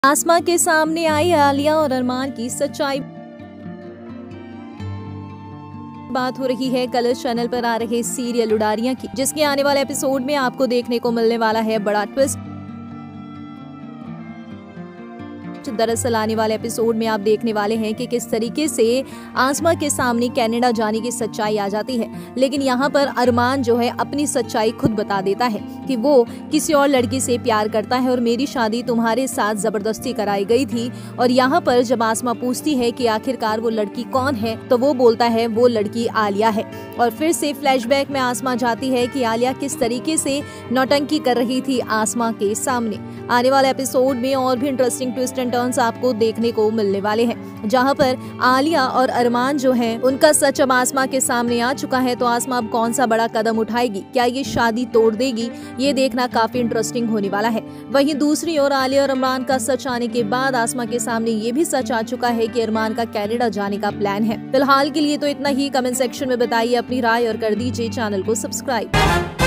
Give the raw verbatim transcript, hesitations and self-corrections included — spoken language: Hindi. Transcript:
आसमा के सामने आई आलिया और अरमान की सच्चाई। बात हो रही है कलर्स चैनल पर आ रहे सीरियल उडारियां की, जिसके आने वाले एपिसोड में आपको देखने को मिलने वाला है बड़ा ट्विस्ट। दरअसल आने वाले एपिसोड में आप देखने वाले हैं कि किस तरीके से आसमा के सामने कनाडा जाने की सच्चाई आ जाती है, लेकिन यहाँ पर अरमान जो है अपनी सच्चाई खुद बता देता है कि वो किसी और लड़की से प्यार करता है और मेरी शादी तुम्हारे साथ जबरदस्ती कराई गई थी। और यहाँ पर जब आसमा पूछती है कि आखिरकार वो लड़की कौन है, तो वो बोलता है वो लड़की आलिया है। और फिर से फ्लैशबैक में आसमा जाती है कि आलिया किस तरीके से नौटंकी कर रही थी आसमा के सामने। आने वाले एपिसोड में और भी इंटरेस्टिंग ट्विस्ट एंड टर्न्स आपको देखने को मिलने वाले हैं, जहां पर आलिया और अरमान जो हैं उनका सच अब आसमा के सामने आ चुका है। तो आसमा अब कौन सा बड़ा कदम उठाएगी, क्या ये शादी तोड़ देगी, ये देखना काफी इंटरेस्टिंग होने वाला है। वहीं दूसरी ओर आलिया और अरमान का सच आने के बाद आसमा के सामने ये भी सच आ चुका है कि अरमान का कनाडा जाने का प्लान है। फिलहाल के लिए तो इतना ही। कमेंट सेक्शन में बताइए अपनी राय और कर दीजिए चैनल को सब्सक्राइब।